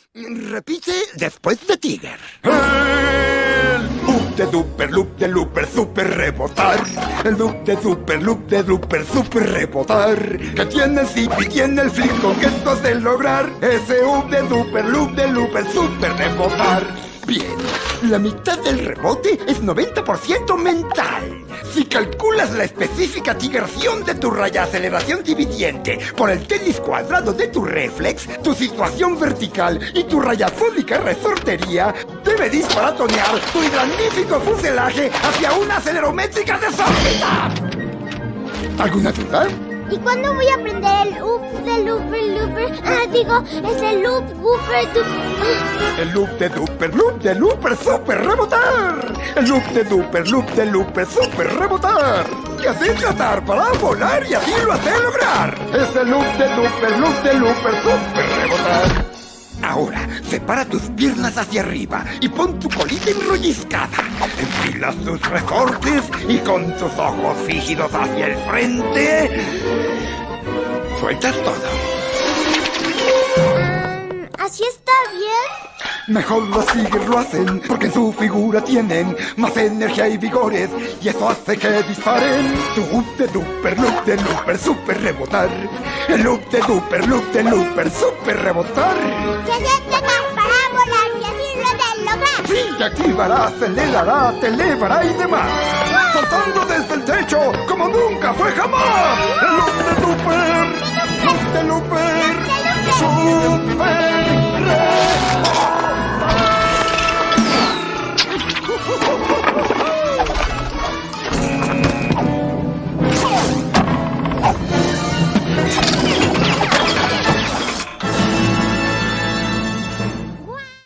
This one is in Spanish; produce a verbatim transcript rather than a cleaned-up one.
Repite después de Tiger. El loop de duper, loop de looper, super rebotar. El loop de super, loop de looper, super rebotar. Que tiene el zip y tiene el flip con que esto has de lograr. Ese loop de duper, loop de looper, super rebotar. Bien, la mitad del rebote es noventa por ciento mental. Si calculas la específica tigración de tu raya aceleración dividiente por el tenis cuadrado de tu reflex, tu situación vertical y tu raya fólica resortería, debe disparatonear tu magnífico fuselaje hacia una acelerométrica desórbita. ¿Alguna duda? ¿Y cuándo voy a aprender el loop de looper, looper? Ah, digo, es el loop, wooper, duper. El loop de duper, loop de looper, super rebotar. El loop de duper, loop de looper, super rebotar. Y así tratar para volar y así lo hace lograr. Es el loop de duper, loop de looper, super rebotar. Ahora, separa tus piernas hacia arriba y pon tu colita enrolliscada. Enfilas tus resortes y con tus ojos fígidos hacia el frente, sueltas todo. Um, ¿Así está bien? Mejor los tigres lo hacen porque en su figura tienen más energía y vigores y eso hace que disparen. Tu loop de duper, loop de looper, super rebotar. El loop de duper, loop de looper, super rebotar. Se detonar para volar y así lo de lograr. Sí, te activará, acelerará, te elevará y demás. Saltando desde el techo como nunca fue jamás. El loop de duper, loop de looper, super